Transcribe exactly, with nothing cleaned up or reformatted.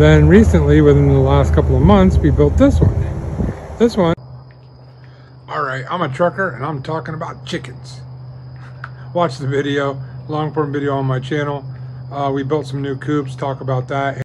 Then recently, within the last couple of months, we built this one. This one. All right, I'm a trucker and I'm talking about chickens. Watch the video, long form video on my channel. Uh, we built some new coops, talk about that.